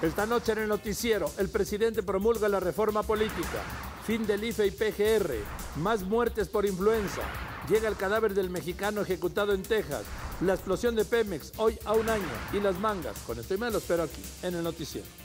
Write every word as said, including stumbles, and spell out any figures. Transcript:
Esta noche en el noticiero, el presidente promulga la reforma política, fin del I F E y P G R, más muertes por influenza, llega el cadáver del mexicano ejecutado en Texas, la explosión de Pemex hoy a un año y las mangas. Con esto y más lo espero aquí en el noticiero.